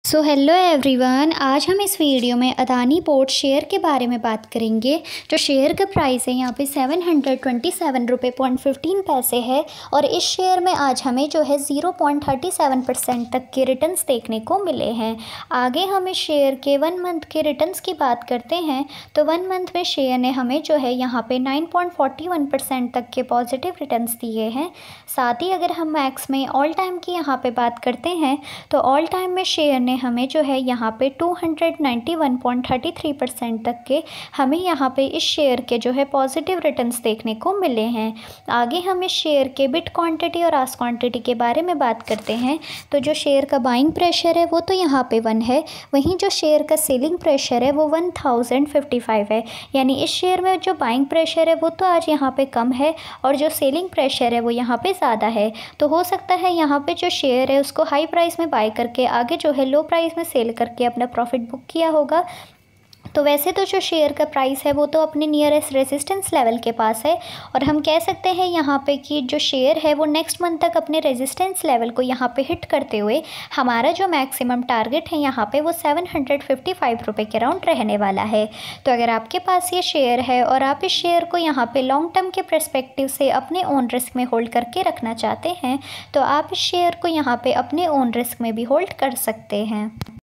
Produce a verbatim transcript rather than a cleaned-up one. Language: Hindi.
सो हेलो एवरीवन, आज हम इस वीडियो में अदानी पोर्ट शेयर के बारे में बात करेंगे। जो शेयर का प्राइस है यहाँ पे सेवन हंड्रेड ट्वेंटी सेवन रुपये पॉइंट फिफ्टीन पैसे है और इस शेयर में आज हमें जो है zero point thirty seven percent तक के रिटर्न्स देखने को मिले हैं। आगे हम इस शेयर के वन मंथ के रिटर्न्स की बात करते हैं तो वन मंथ में शेयर ने हमें जो है यहाँ पे nine point forty one percent तक के पॉजिटिव रिटर्न्स दिए हैं। साथ ही अगर हम मैक्स में ऑल टाइम की यहाँ पे बात करते हैं तो ऑल टाइम में शेयर ने हमें जो है यहाँ पे two hundred ninety one point thirty three percent तक के हमें यहाँ पे इस शेयर के जो है पॉजिटिव रिटर्न्स देखने को मिले हैं। आगे हम इस शेयर के बिट क्वांटिटी और आस्क क्वांटिटी के बारे में बात करते हैं तो जो शेयर का बाइंग प्रेशर है वो तो यहाँ पे वन है, वहीं जो शेयर का सेलिंग प्रेशर है वो वन थाउजेंड फिफ्टी फाइव है। यानी इस शेयर में जो बाइंग प्रेशर है वो तो आज यहाँ पे कम है और जो सेलिंग प्रेशर है वो यहाँ पे ज़्यादा है। तो हो सकता है यहाँ पे जो शेयर है उसको हाई प्राइस में बाय करके आगे जो है लो प्राइस में सेल करके अपना प्रॉफिट बुक किया होगा। तो वैसे तो जो शेयर का प्राइस है वो तो अपने नियरेस्ट रेजिस्टेंस लेवल के पास है और हम कह सकते हैं यहाँ पे कि जो शेयर है वो नेक्स्ट मंथ तक अपने रेजिस्टेंस लेवल को यहाँ पे हिट करते हुए हमारा जो मैक्सिमम टारगेट है यहाँ पे वो सेवन हंड्रेड फिफ्टी फाइव रुपये के राउंड रहने वाला है। तो अगर आपके पास ये शेयर है और आप इस शेयर को यहाँ पे लॉन्ग टर्म के परस्पेक्टिव से अपने ओन रिस्क में होल्ड करके रखना चाहते हैं तो आप इस शेयर को यहाँ पे अपने ओन रिस्क में भी होल्ड कर सकते हैं।